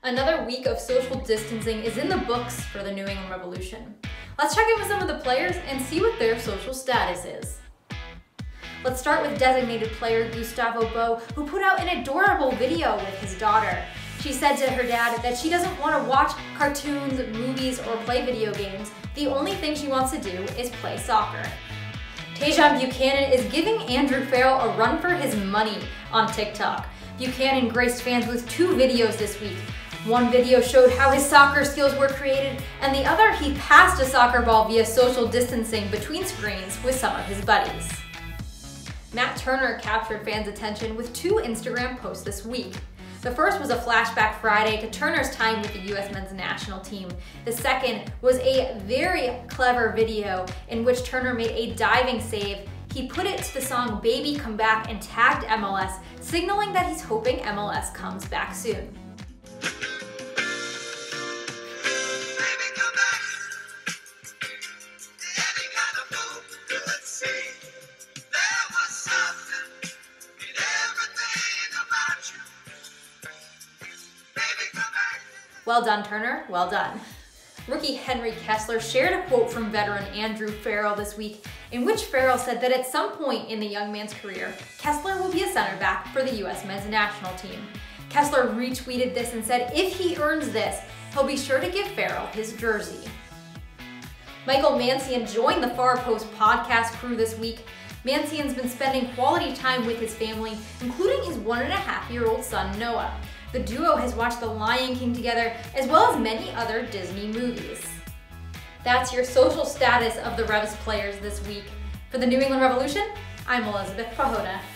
Another week of social distancing is in the books for the New England Revolution. Let's check in with some of the players and see what their social status is. Let's start with designated player Gustavo Bou, who put out an adorable video with his daughter. She said to her dad that she doesn't want to watch cartoons, movies, or play video games. The only thing she wants to do is play soccer. Tajon Buchanan is giving Andrew Farrell a run for his money on TikTok. Buchanan graced fans with 2 videos this week. One video showed how his soccer skills were created, and the other he passed a soccer ball via social distancing between screens with some of his buddies. Matt Turner captured fans' attention with 2 Instagram posts this week. The first was a flashback Friday to Turner's time with the US men's national team. The second was a very clever video in which Turner made a diving save. He put it to the song Baby Come Back and tagged MLS, signaling that he's hoping MLS comes back soon. Well done, Turner, well done. Rookie Henry Kessler shared a quote from veteran Andrew Farrell this week, in which Farrell said that at some point in the young man's career, Kessler will be a center back for the US men's national team. Kessler retweeted this and said if he earns this, he'll be sure to give Farrell his jersey. Michael Mancian joined the Far Post podcast crew this week. Mancian's been spending quality time with his family, including his 1.5-year-old son, Noah. The duo has watched The Lion King together, as well as many other Disney movies. That's your social status of the Revs players this week. For the New England Revolution, I'm Elizabeth Pajota.